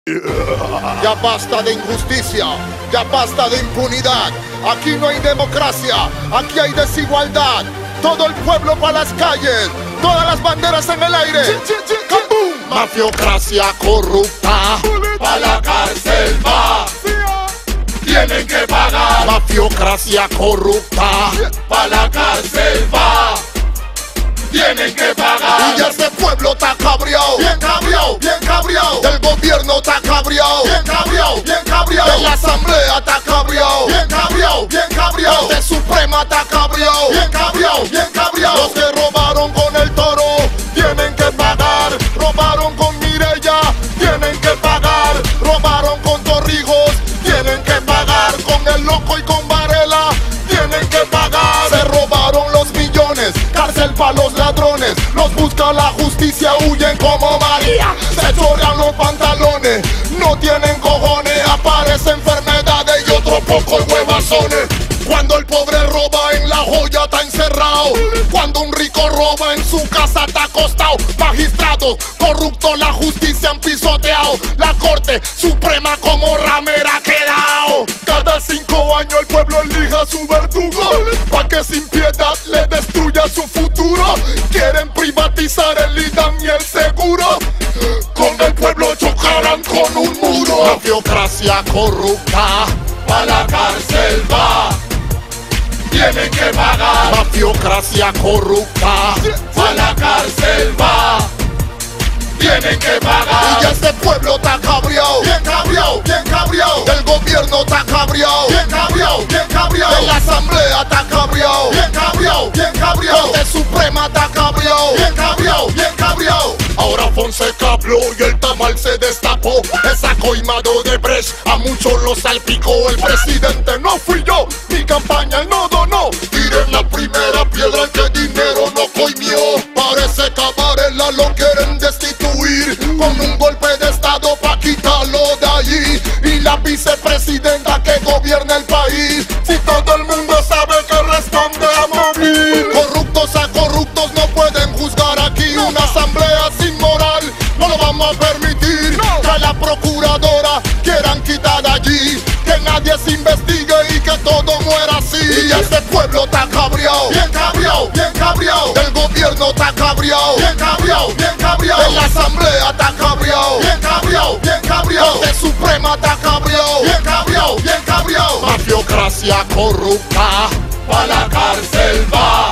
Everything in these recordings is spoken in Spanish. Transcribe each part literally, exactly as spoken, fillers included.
Ya basta de injusticia, ya basta de impunidad. Aquí no hay democracia, aquí hay desigualdad. Todo el pueblo para las calles, todas las banderas en el aire. ¡Cabum! Mafiocracia corrupta, pa' la cárcel va. Tienen que pagar. Mafiocracia corrupta, pa' la cárcel va. Tienen que pagar. Y ese pueblo está cabreado, bien cabreado, bien cabreado. Del gobierno está cabreado, bien cabreado, bien cabreado. De la asamblea está cabreado, bien cabreado, bien cabreado. De Suprema está cabreado, bien cabreado, bien cabreado. Los que robaron con el Toro tienen que pagar. Robaron con Mireya, tienen que pagar. Robaron con Torrijos, tienen que pagar. Con el Loco y con Varela, tienen que pagar. Se robaron los millones, cárcel pa' los ladrones. Los busca la justicia, huyen como María. Se chorrean los pantalones, no tienen cojones. Aparecen enfermedades y otro poco huevazones. Cuando el pobre roba en la joya está encerrado. Cuando un rico roba en su casa está acostado. Magistrados corruptos, la justicia han pisoteado. La Corte Suprema como ramera ha quedado. Cada cinco años el pueblo elija su verdugo, pa' que sin piedad le destruya su futuro. Quieren privatizar el I D A M y el seguro. Con el pueblo chocarán con un muro. Mafiocracia corrupta, pa' la cárcel va. Tienen que pagar. Mafiocracia corrupta, pa' la cárcel va. Tienen que pagar. Y ese pueblo está cabreado, bien cabreado, bien cabreado. Del gobierno está cabreado, bien cabreado, bien cabreado. De la asamblea está cabreado, bien cabreado, bien cabreado. De Suprema está cabreado, bien cabreado, bien cabreado. Ahora Fonseca habló y el tamal se destapó. Esa coimado de Brecht a muchos los salpicó. El presidente no fui yo, mi campaña él no donó. Tiren la primera piedra el que dinero no coimió. Parece que a Varela lo quieren destituir con un golpe de estado pa' quitarlo de allí. Y la vicepresidenta que gobierna el país, si todo el mundo sabe que responde a morir. Corruptos a corruptos no pueden juzgar aquí. Una asamblea sin moral no lo vamos a permitir. Que la procuradora quieran quitar de allí, que nadie se investigue y que todo muera así. Y ese pueblo está cabreado, bien cabreado, bien cabreado. Del gobierno está cabreado, bien cabreado, bien cabreado. De la asamblea está cabreado, bien cabreado, bien cabreado. De Suprema está cabreado, bien cabreado, bien cabreado. Mafiocracia corrupta, pa' la cárcel va.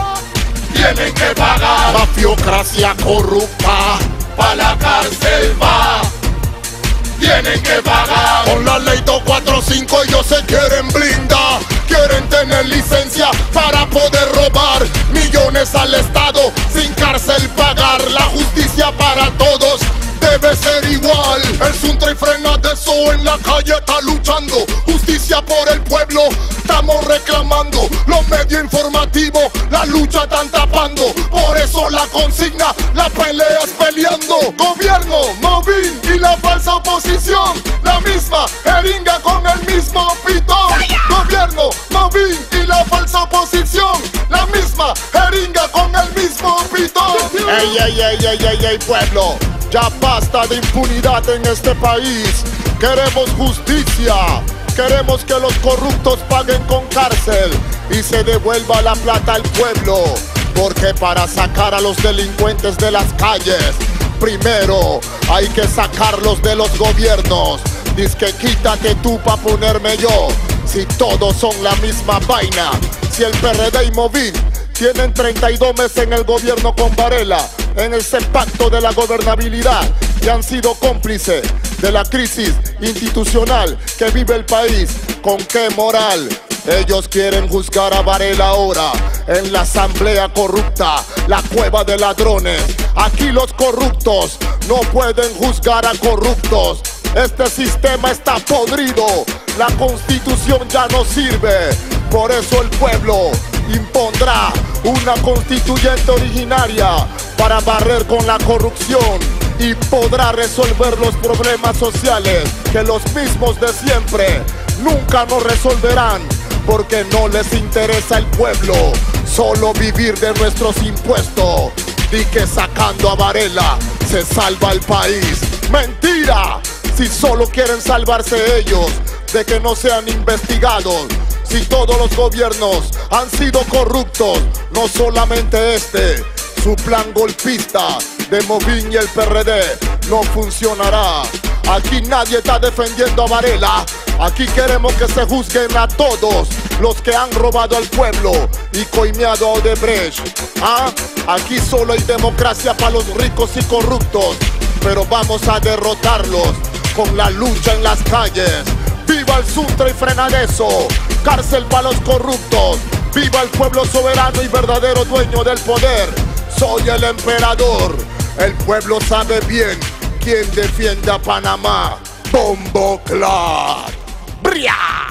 Tienen que pagar. Mafiocracia corrupta, pa' la cárcel va. Tienen que pagar. Con la ley dos cuatro cinco ellos se quieren blindar. Quieren tener licencia para poder robar millones al Estado sin cárcel pagar. La justicia para todos debe ser igual. El Suntra y Frena de eso en la calle está luchando. Justicia por el pueblo estamos reclamando. Los medios informativos la lucha están tapando. Por eso la consigna, la pelea es peleando. Gobierno, Movín y la falsa oposición, la misma jeringa con el mismo pitón. Gobierno, Movín y la falsa oposición, la misma jeringa con el mismo pitón. Ey, ey, ey, ey, ey, ey, pueblo, ya basta de impunidad en este país. Queremos justicia. Queremos que los corruptos paguen con cárcel y se devuelva la plata al pueblo. Porque para sacar a los delincuentes de las calles, primero hay que sacarlos de los gobiernos. Dice que quítate tú pa' ponerme yo. Si todos son la misma vaina. Si el P R D y Movín tienen treinta y dos meses en el gobierno con Varela, en ese pacto de la gobernabilidad, y han sido cómplices de la crisis institucional que vive el país. ¿Con qué moral? Ellos quieren juzgar a Varela ahora en la asamblea corrupta, la cueva de ladrones. Aquí los corruptos no pueden juzgar a corruptos. Este sistema está podrido, la constitución ya no sirve. Por eso el pueblo impondrá una constituyente originaria para barrer con la corrupción y podrá resolver los problemas sociales que los mismos de siempre nunca nos resolverán, porque no les interesa el pueblo, solo vivir de nuestros impuestos. Di que sacando a Varela se salva el país. ¡Mentira! Si solo quieren salvarse ellos de que no sean investigados. Si todos los gobiernos han sido corruptos, no solamente este, su plan golpista de Movín y el P R D no funcionará. Aquí nadie está defendiendo a Varela. Aquí queremos que se juzguen a todos los que han robado al pueblo y coimeado a Odebrecht. ¿Ah? Aquí solo hay democracia para los ricos y corruptos, pero vamos a derrotarlos con la lucha en las calles. ¡Viva el Suntra y frenan eso! ¡Cárcel para los corruptos! ¡Viva el pueblo soberano y verdadero dueño del poder! Soy el emperador. El pueblo sabe bien quién defiende a Panamá. ¡Bombo Clat! ¡Bria!